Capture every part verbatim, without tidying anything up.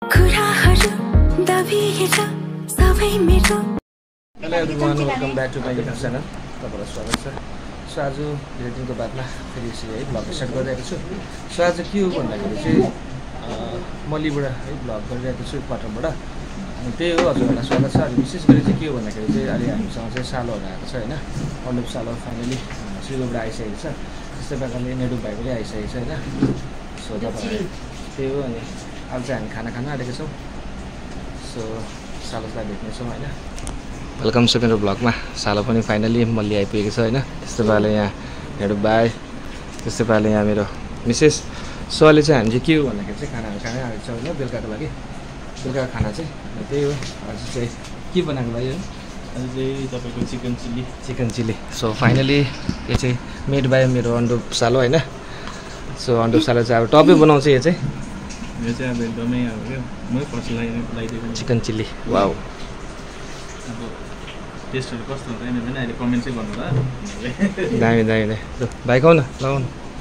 Hello everyone, welcome back to my YouTube channel. तपाईहरुलाई स्वागत छ। सो आज धेरै दिनको बादमा फेरि यसरी है भ्लग स्टार्ट गरिरहेको छु। सो आज के हो भन्दाखेरि चाहिँ मल्लीबाट है भ्लग गरिरहेको छु क्वार्टरबाट। अनि त्यही हो हजुरहरुलाई स्वागत छ। अनि विशेष गरी चाहिँ के हो भन्दाखेरि चाहिँ अहिले हामीसँग चाहिँ सालोहरु आएको छ हैन। अनुप सालो फाइनली सिलगढीबाट आइसकेको छ। त्यस्तै प्रकारले नेडु भाइ पनि आइसकेको छ हैन। सो तपाईहरु त्यही हो। अनि आज चाहिँ हामी खाना खान आएको छौं। सो सालोलाई भेट्ने छौं हैन। वेलकम छ मेरो ब्लगमा। सालो पनि फाइनली मल्ली आइपुगेको छ हैन। त्यस्तै पाराले यहाँ नेडु भाइ, त्यस्तै पाराले यहाँ मेरो मिसेस। सो अहिले चाहिँ हामी चाहिँ के हो भन्दाखेरि चाहिँ खानाहरु खानै आएको छौँ हैन बेलुकाको लागि। बेलुकाको खाना चाहिँ त्यही हो। आज चाहिँ के बनाएको भाइ हो? आज चाहिँ तपाईको chicken chilli. Chicken chilli. So finally यो चाहिँ मेड बाइ मेरो अनुप सालो हैन। सो अनुप सालो चाहिँ अब टपै बनाउँछ यो चाहिँ। यो चाहिँ अब एकदमै अब के म फर्स्ट लगाइदिएको चिकन चिल्ली। वाउ। अब टेस्टहरु कस्तो हुन्छ हैन भने अहिले कमेन्ट चाहिँ गर्नु होला। दामी दामी दामी। ल भाइ खाऊ न, लगाऊ न।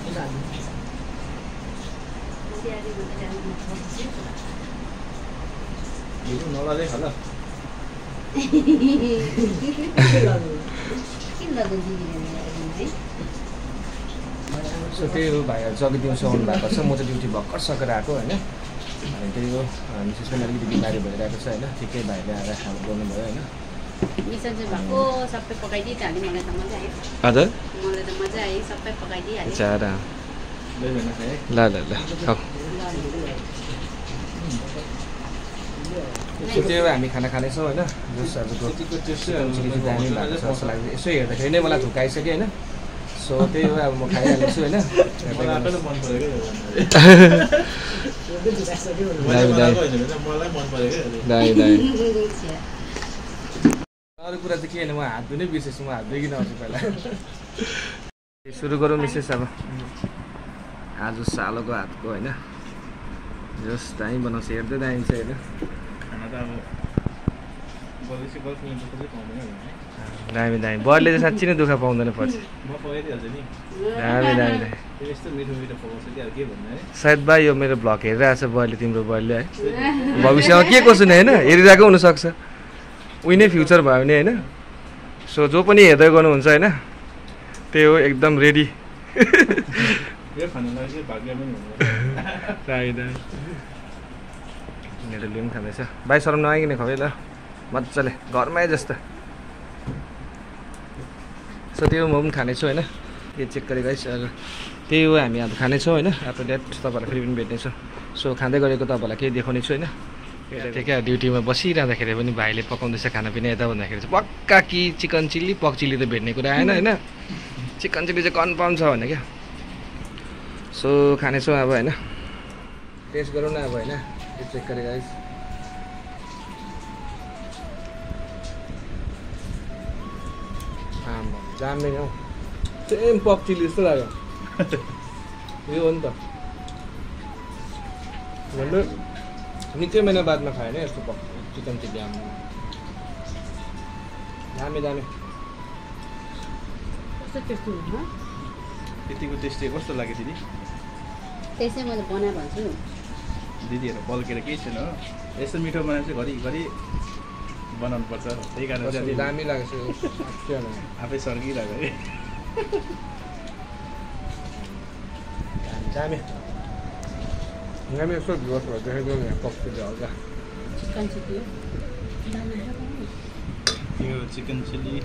यो नलादै खला। सो त्यही हो भाइहरु जति दिउँसो आउनु भएको छ। म चाहिँ ड्युटी भर्खर सकेर आएको हैन। अनि त्यही हो मिसेस पनि अलिकति बिमारी भइरहेको छ हैन। ठिकै भाइले आएर खाना गर्नुभयो हैन। मिसन चाहिँ भएको सबै पकाइदिइ हाल्यो। मलाई त मजा आयो। हजुर मलाई त मजा आयो। सबै पकाइदिइ हाल्यो। चारा ल ल ल खाऊ। सो त्यो हामी खाना खानेछौँ हैन। जस आजको चिकन टेस्ट चिल्ली दामी भएको छ जस्तो लाग्छ। यसो हेर्दाखेरि नै मलाई धुकाइसक्यो हैन। सो त्यही हो अब म खाइहाल्छु हैन। मलाई पनि मन परेको यो। दामी दामी मलाई मन परेको यो। दामी दामी। अरु कुरा चाहिँ के हैन, म हात धुनै बिर्सेछु। म हात धुइकिन आउँछु पहिला। सुरु गरौँ मिसेस अब। आज सालोको हातको हैन। जस दामी बनाउँछ, हेर्दै दामी छ हैन। खाना त अब गलेसी गल्फ नि दुःख चाहिँ पाउँदैन हैन। दामी दामी। बरले चाहिँ साच्चै नै दुःख पाउँदैन पछि। म पकाइदिहाल्छु नि। दामी दामी दामी। यस्तो मिठो मिठो पकाउँछ कि अब के भन्नु है। सायद भाइ यो मेरो भ्लग हेरिरहेछ बरले, तिम्रो बरले है। भविष्यमा के कसो नि हैन, हेरिरहेको हुनसक्छ। उही नै फ्युचर भयो भने हैन। सो जो पनि हेर्दै गर्नुहुन्छ हैन, त्यही हो एकदम रेडी। यो खानालाई चाहिँ भाग्य पनि हुनु। दामी दामी। मेरो लिम खाँदैछ। भाइ शरम नआइकिन खाऊ है ल मजाले, घरमै जस्तो। सो त्यो म पनि खानेछु हैन। यो चेक गरेको है। त्यही हो हामी अब खानेछौँ हैन। आफ्टर द्याट तपाईँहरूलाई फेरि पनि भेट्नेछु। सो खाँदै गरेको तपाईँहरूलाई केही देखाउने छु हैन। त्यो क्या ड्युटीमा बसिरहँदाखेरि पनि भाइले पकाउँदैछ खानापिना यता भन्दाखेरि चाहिँ पक्का कि चिकन चिल्ली पक चिल्ली त भेट्ने कुरा आएन हैन। चिकन चिल्ली चाहिँ कन्फर्म छ भने क्या। सो खानेछौँ अब हैन। टेस्ट गरौँ न अब हैन। यो चेक गरेको है। आम्मा दामी नि हौ। सेम पक चिल्ली जस्तो लाग्यो। यो हो नि त। भन्नु निकै महिना बादमा खाएँ नि यस्तो पक चिकन चिल्ली। आम्मा दामी दामी। कस्तो टेस्टी हुन्छ? यतिको टेस्टी कस्तो लाग्यो दिदी? त्यसै मैले बनाए भन्छु। दिदीहरू बल्केर केही छैन हो। यस्तो मिठो बनाएर चाहिँ घरिघरि बनाउनु पर्छ। त्यही कारण चाहिँ दामी लाग्छ। आफै सर्किरहेको है। दामी दामी। यसो भिउस भयो देखेको नि पक चिल्ली हल्का। चिकन चिल्ली यो चिकन चिल्ली,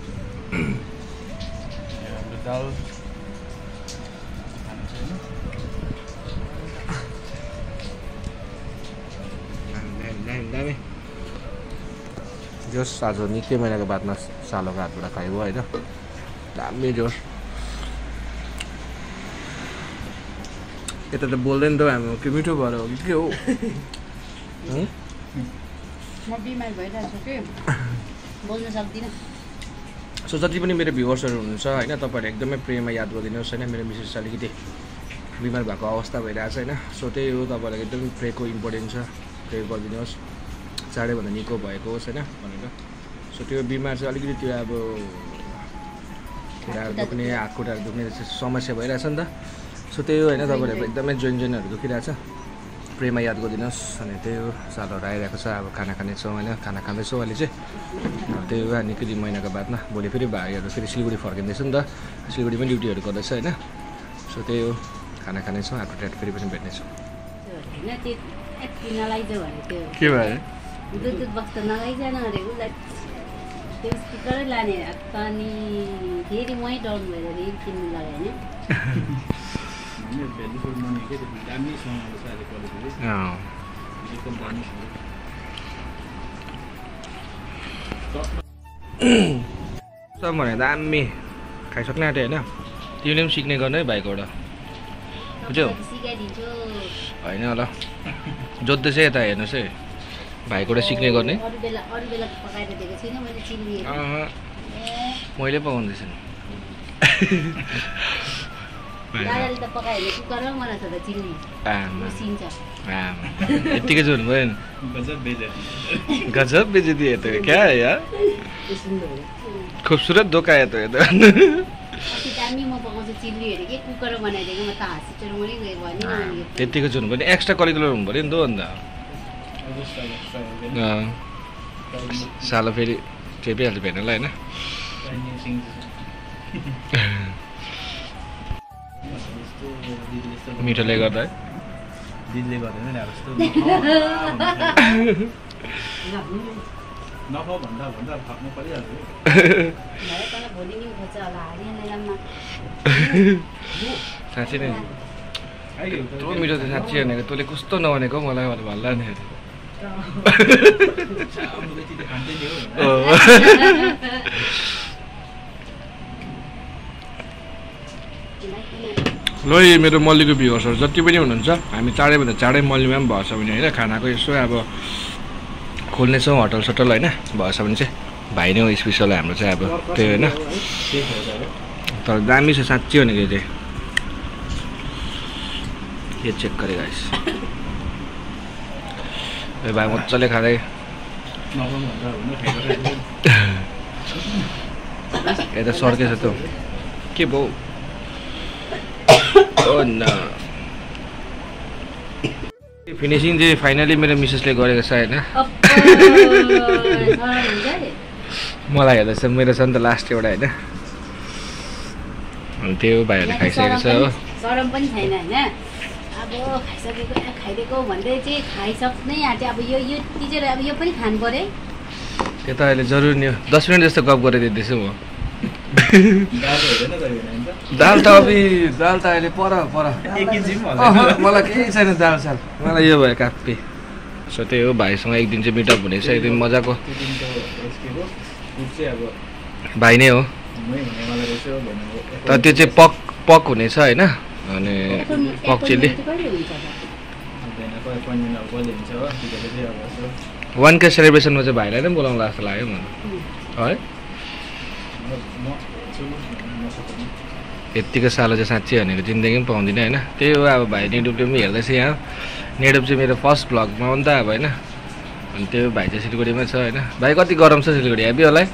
हाम्रो दाल खानु चाहिँ दामी दामी। जोस आज निकै महिनाको बादमा सालोको हातबाट खायो होइन। दामी जोस। यता त बोल्दैन त हाम्रो के मिठो भएर हो कि के हो? म बिमार भइरहेको छु कि बोल्न सक्दिनँ। सो जति पनि मेरो भ्युवर्सहरू हुनुहुन्छ होइन, तपाईँहरू एकदमै प्रेममा याद गरिदिनुहोस् होइन। मेरो मिसेस अलिकति बिमार भएको अवस्था भइरहेछ होइन। सो त्यही हो, तपाईँहरूलाई एकदमै प्रेको इम्पोर्टेन्ट छ। प्रे गरिदिनुहोस् चाँडैभन्दा निको भएको होस् होइन भनेर। सो त्यो बिमार चाहिँ अलिकति त्यो अब खुट्टाहरू दुख्ने, हात खुट्टाहरू दुख्ने समस्या भइरहेछ नि त। सो त्यही हो होइन, तपाईँहरूको एकदमै जोइन जोइनहरू दुखिरहेछ। प्रेमा याद गरिदिनुहोस् अनि त्यही हो सालहरू आइरहेको छ अब खाना खानेछौँ होइन खाना खाँदैछौँ अहिले चाहिँ त्यही हो निकै दिन महिनाको बादमा भोलि फेरि भाइहरू फेरि सिलगढी फर्किँदैछ नि त सिलगढी पनि ड्युटीहरू गर्दैछ होइन सो त्यही हो खाना खानेछौँ आफ्नो ट्याट फेरि पनि भेट्नेछौँ के भयो दुध दुध बस्दा नलैजानु अरे उसलाई त्यो स्पिकरै लाने अनि फेरि मै डाउन भएर अरे किन्नु लगाएन सब भने दामी खाइसक्ने आँटे होइन तिमीले पनि सिक्ने गर्ने है भाइकोबाट बुझ्यौ होइन होला जोत्दैछ यता हेर्नुहोस् है भाइकोबाट सिक्ने गर्ने मैले पकाउँदैछु यत्तिकै चाहिँ हुनुभयो नि गजब बेचिदिए त क्या यार खुबसुरत दोका है तो ये तो त्यतिको जुन पनि एक्स्ट्रा करिकुलर हुनु पर्यो नि त अन्त सालो फेरि चेपिहाल्छ भेट्नलाई होइन मिठोले गर्दा है दिदीले गर्दैन नि अब जस्तो नखाऊ भन्दा भन्दा थाप्नु परिहाल्छ साँच्ची नै यत्रो मिठो थियो साँच्ची भनेको तँले कस्तो नभनेको मलाई भन्ला नि ल यी मेरो मल्लीको भ्युवर्सहरू जति पनि हुनुहुन्छ हामी चाँडैभन्दा चाँडै मल्लीमा पनि भएछ भने होइन खानाको यसो अब खोल्नेछौँ होटल सटल होइन भएछ भने चाहिँ भाइ नै हो स्पेसल हाम्रो चाहिँ अब त्यही होइन तर दामी छ साँच्ची भनेको चाहिँ यो चेक गरेँ गाइस भाइ मजाले खाँदै यता सर्केछ त के भयो फिनिसिङ चाहिँ फाइनली मेरो मिसेसले गरेको छ होइन मलाई हेर्दैछ मेरो छ नि त लास्ट एउटा होइन अनि त्यो भाइहरूले खाइसकेको छ हो सरम पनि छैन होइन अब खाइसकेको खाइदिएको भन्दै चाहिँ खाइसक्नै आँट्यो अब यो यो टिचर अब यो पनि खानु पर्यो त्यो त अहिले जरुरी नि हो दस मिनट जस्तो गफ गरिदिँदैछु म दाल त अब दाल त अहिले पर पर मलाई केही छैन दाल साल मलाई यो भयो काप्पी सो त्यही हो भाइसँग एक दिन चाहिँ मिटअप हुनेछ एक दिन मजाको भाइ नै हो तर त्यो चाहिँ पक पक हुनेछ होइन अनि पक चिल्ली वान के सेलिब्रेसनमा चाहिँ भाइलाई नै बोलाउँला जस्तो लाग्यो मलाई है यत्तिको सालो चाहिँ साँच्ची भनेको जिन्दगी पनि पाउँदिनँ होइन त्यही हो अब भाइ नेडुपले पनि हेर्दैछ यहाँ नेडुप चाहिँ मेरो फर्स्ट भ्लगमा हो नि त अब होइन अनि त्यो भाइ चाहिँ सिलगढीमा छ होइन भाइ कति गरम छ सिलगढी हेभी होला है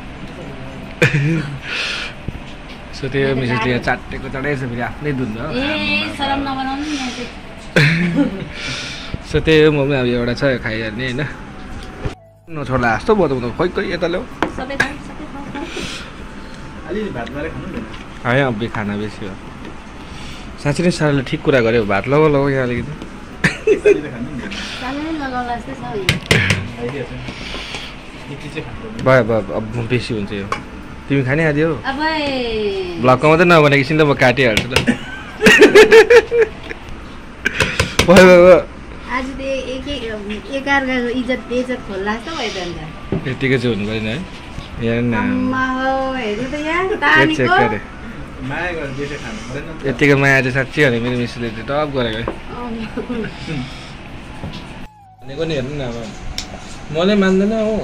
सो त्यो मिसेसले यहाँ चाटेको चाँडै छ फेरि आफ्नै दुध हो सो त्यही हो म पनि अब एउटा छ खाइहाल्ने होइन नछोड्ला जस्तो भयो त खोइ खोइ यता ल्याऊ है अब खाना बेसी हो साँच्ची नै साह्रो ठिक कुरा गऱ्यो भात लगाउ लगाउ यहाँ अलिकति भयो भयो अब बेसी हुन्छ यो तिमी खाने आदि हो भ्लगको मात्रै नभने एकछिन त म काटिहाल्छु ल भयो भयो यतिकै चाहिँ हुनु परेन है यतिको माया चाहिँ साँच्ची भने मेरो मिसले चाहिँ टप गरेको है भनेको नि हेर्नु न अब मलाई मान्दैन हो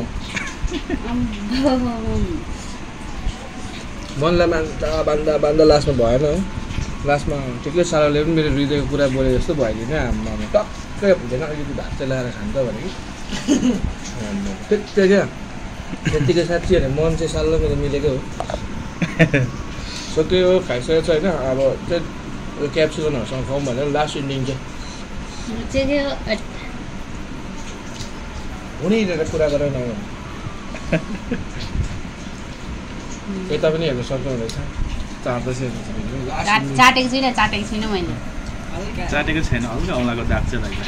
मनलाई मान्दा बान्दा बान्दा लास्टमा भएन हो लास्टमा ठिकै सारोले पनि मेरो हृदयको कुरा बोले जस्तो भइदिएन आमा टक्कै हुँदैन अलिकति भात चाहिँ लगाएर खान्छ भने कि त्यति क्या त्यतिकै साँच्ची भने मन चाहिँ सालो मेरो मिलेकै हो सो त्यो हो खाइसकेको छ होइन अब त्यो क्याप्सिकनहरूसँग खाउँ भनेर लास्ट इन्डिङ चाहिँ हुने हिँडेर कुरा गरेर नहुनु यता पनि हेर्नु सक्नुहुँदैछ चाट्दैछ चाटेको छुइनँ चाटेको छुइनँ मैले चाटेको छैन हल्का औँलाको दाग चाहिँ लाग्छ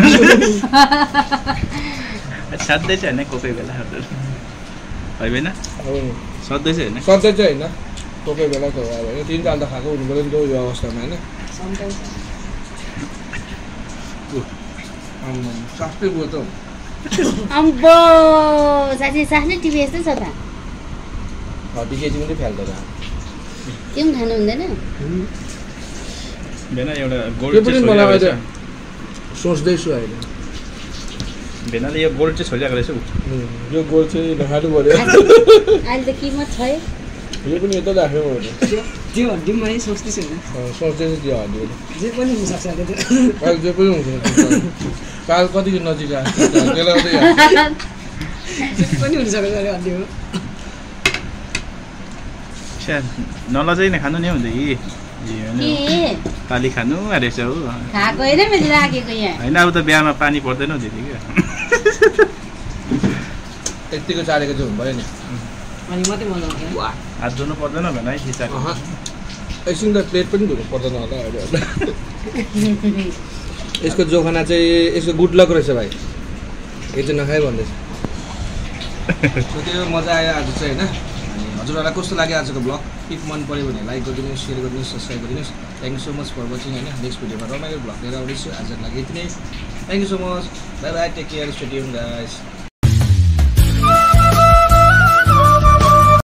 साध्दै चाहिँ होइन कोही कोही बेला होइन सधैँ चाहिँ होइन सधैँ चाहिँ होइन कोही कोही बेला त हो अब तिन ताल त खाएको हुनु पऱ्यो नि त यो अवस्थामा होइन सस्तै भयो त अम्बो साँच्चै साँच्चै टिभी यस्तै छ त थर्टी केजी पनि फ्याल्दैन त्यो पनि खानु हुँदैन भेना एउटा गोल्ड त्यो पनि मलाई अहिले सोच्दैछु अहिले भेनाले यो गोल्ड चाहिँ छोडिरहेको रहेछ यो गोल्ड चाहिँ नखानु पऱ्यो अहिले त किमत छ है यो पनि यता राख्नु पऱ्यो त्यो हड्डीमा है सोच्दैछु होइन सोच्दैछु त्यो हड्डी जे पनि हुनसक्छ अहिले त्यो अहिले जे पनि हुन्छ काल कतिको नजिक आएको त्यसलाई जे पनि हुनसक्छ अहिले हड्डी हो नलजाइ नै खानु नि हुन्छ कि पाली खानु रहेछ हो खाएको होइन मैले राखेको यहाँ होइन अब त बिहामा पानी पर्दैन हौ दिदी क्या यतिको चाडेको चाहिँ हुनु पऱ्यो नि अनि मात्रै मजा आउँछ हात धुनु पर्दैन भन है खिचाएको एकछिन त प्लेट पनि धुनु पर्दैन होला अहिले यसको जोखाना चाहिँ यसको गुड लक रहेछ भाइ यो चाहिँ नखाइ भन्दैछ त्यो मजा आयो आज चाहिँ होइन अनि हजुरहरूलाई कस्तो लाग्यो आजको ब्लग इफ मन पऱ्यो भने लाइक गरिदिनुहोस् सेयर गरिदिनुहोस् सब्सक्राइब गरिदिनुहोस् thank you so much for watching होइन नेक्स्ट भिडियोमा रमाइलो ब्लग लिएर आउँदैछु आजको लागि यति नै thank you so much bye bye take care stay tune guys